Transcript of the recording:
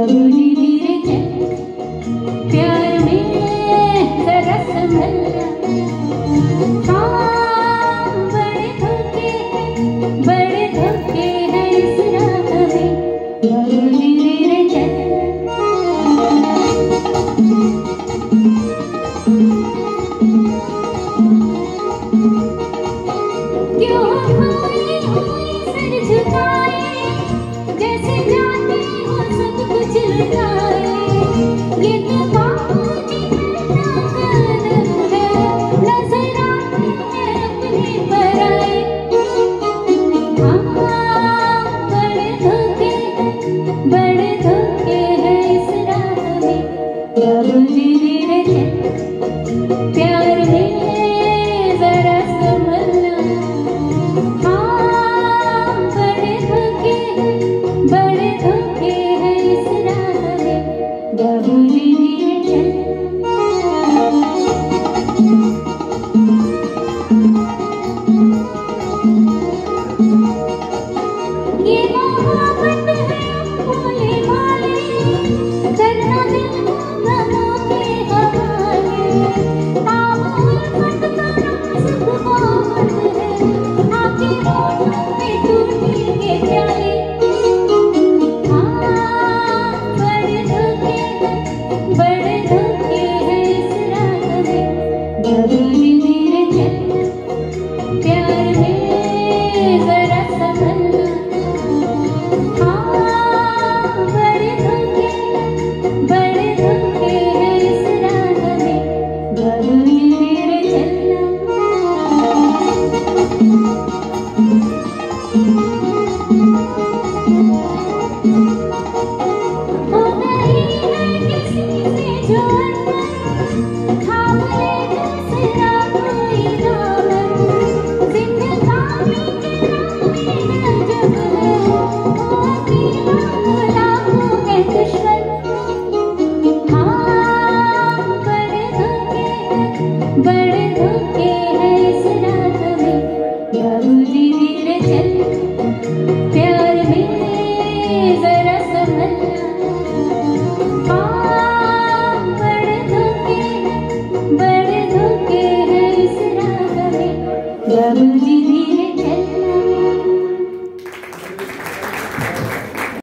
बाबूजी धीरे चल, प्यार में जरा संभल जा। हाँ बड़े धोखे हैं इस राह में, बाबूजी धीरे चल। क्यों खोई हुई सर झुकाए, जैसे जाते हो सब कुछ लुटाए। ये तो बाबूजी का कदम है, नजर आते हैं अपने पराए। हाँ बड़े धोखे हैं इस राह में, बाबूजी धीरे चल।